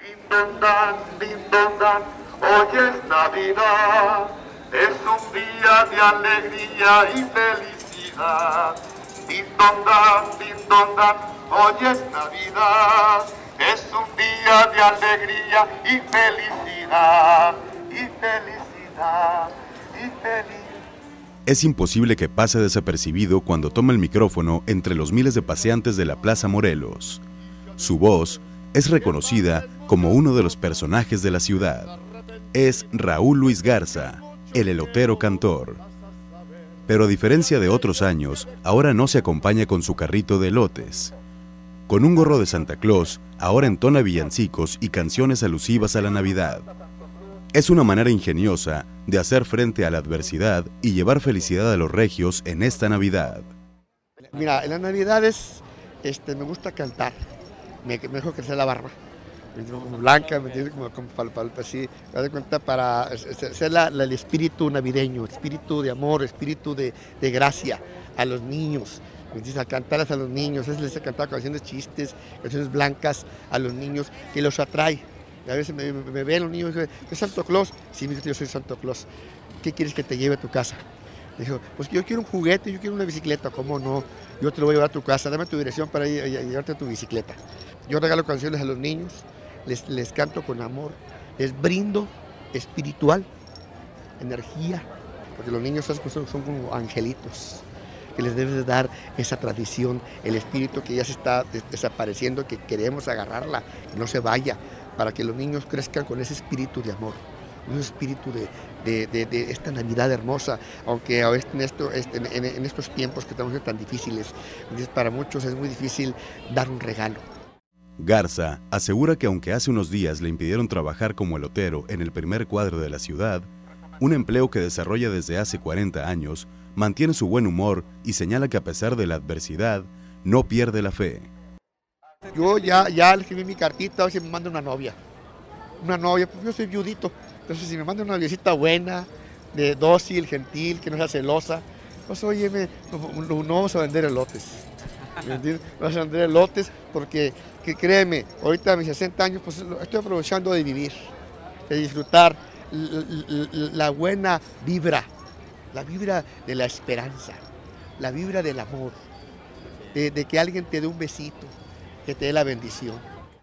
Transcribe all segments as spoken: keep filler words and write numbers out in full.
Dindondan, dindondan, hoy es Navidad, es un día de alegría y felicidad. Dindondan, dindondan, hoy es Navidad, es un día de alegría y felicidad, y felicidad, y felicidad. Es imposible que pase desapercibido cuando toma el micrófono entre los miles de paseantes de la Plaza Morelos. Su voz es reconocida como uno de los personajes de la ciudad. Es Raúl Luis Garza, el elotero cantor. Pero a diferencia de otros años, ahora no se acompaña con su carrito de elotes. Con un gorro de Santa Claus, ahora entona villancicos y canciones alusivas a la Navidad. Es una manera ingeniosa de hacer frente a la adversidad y llevar felicidad a los regios en esta Navidad. Mira, en las Navidades este, me gusta cantar. Me, me dejo crecer la barba, como blanca, me entiendes, como, como pal, pal, así, me doy cuenta para ser la, la, el espíritu navideño, espíritu de amor, espíritu de, de gracia a los niños, me entiendes, a cantarles a los niños, es les he cantado canciones chistes, canciones blancas a los niños, que los atrae. A veces me, me, me ven los niños y dicen, ¿es Santo Claus? Sí, yo soy Santo Claus. ¿Qué quieres que te lleve a tu casa? Dijo, pues yo quiero un juguete, yo quiero una bicicleta. ¿Cómo no? Yo te lo voy a llevar a tu casa, dame tu dirección para ir a llevarte a tu bicicleta. Yo regalo canciones a los niños, les, les canto con amor, les brindo espiritual, energía, porque los niños son, son como angelitos, que les debes dar esa tradición, el espíritu que ya se está desapareciendo, que queremos agarrarla, que no se vaya, para que los niños crezcan con ese espíritu de amor. Un espíritu de, de, de, de esta Navidad hermosa, aunque en, esto, en, en estos tiempos que estamos tan difíciles, para muchos es muy difícil dar un regalo. Garza asegura que aunque hace unos días le impidieron trabajar como elotero en el primer cuadro de la ciudad, un empleo que desarrolla desde hace cuarenta años, mantiene su buen humor y señala que a pesar de la adversidad, no pierde la fe. Yo ya, ya le escribí mi cartita, a ver si me manda una novia. Una novia, pues yo soy viudito. Entonces, si me manda una noviecita buena, de dócil, gentil, que no sea celosa, pues oye, me, no, no vamos a vender elotes. ¿Me entiendes? Vamos a vender elotes porque, que créeme, ahorita a mis sesenta años, pues estoy aprovechando de vivir, de disfrutar la, la buena vibra, la vibra de la esperanza, la vibra del amor, de, de que alguien te dé un besito, que te dé la bendición.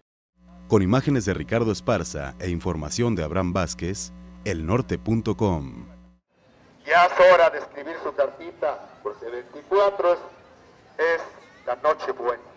Con imágenes de Ricardo Esparza e información de Abraham Vázquez, el norte punto com. Ya es hora de escribir su cartita, porque el veinticuatro es, es la noche buena.